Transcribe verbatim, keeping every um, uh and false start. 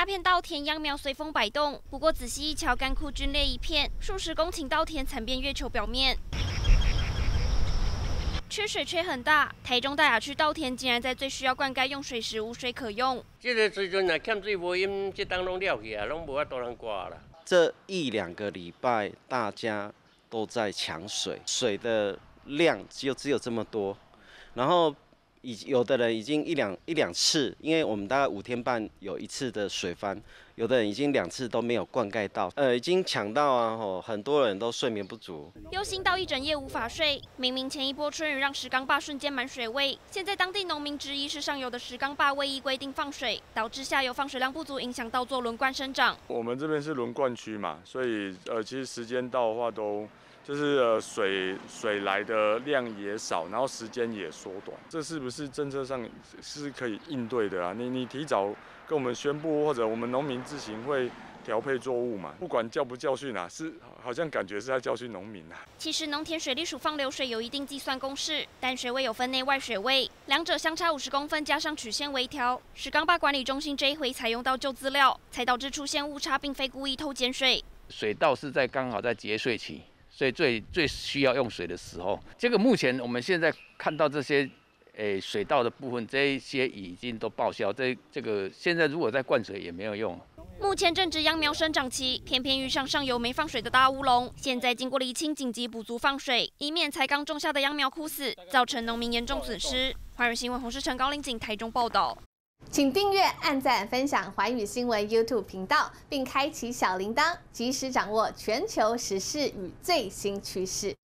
大片稻田秧苗随风摆动，不过仔细一瞧，干枯皲裂一片，数十公顷稻田惨变月球表面。 缺水缺很大，台中大雅区稻田竟然在最需要灌溉用水时无水可用。 这个时阵啊，欠水无饮，这当拢了去啊，拢无法度通挂啦。 这一两个礼拜，大家都在抢水，水的量就只有这么多，然后已有的人已经一两一两次，因为我们大概五天半有一次的水翻，有的人已经两次都没有灌溉到，呃，已经抢到啊，吼，很多人都睡眠不足， 忧心到一整夜无法睡。明明前一波春雨让石冈坝瞬间满水位，现在当地农民质疑是上游的石冈坝未依规定放水，导致下游放水量不足，影响稻作轮灌生长。 我们这边是轮灌区嘛，所以呃，其实时间到的话都。 就是呃水水来的量也少，然后时间也缩短，这是不是政策上是可以应对的啊？你你提早跟我们宣布，或者我们农民自行会调配作物嘛？不管教不教训啊，是好像感觉是在教训农民啊。 其实农田水利署放流水有一定计算公式，但水位有分内外水位，两者相差五十公分，加上曲线微调。石冈坝管理中心这一回采用到旧资料，才导致出现误差，并非故意偷减水。 水稻是在刚好在节水期。 所以最最需要用水的时候，这个目前我们现在看到这些，诶水稻的部分，这一些已经都报销。这这个现在如果再灌水也没有用。 目前正值秧苗生长期，偏偏遇上上游没放水的大乌龙。现在经过厘清，紧急补足放水，以免才刚种下的秧苗枯死，造成农民严重损失。华语新闻洪世成、高林景台中报道。 请订阅、按赞、分享寰宇新闻 YouTube 频道，并开启小铃铛，及时掌握全球时事与最新趋势。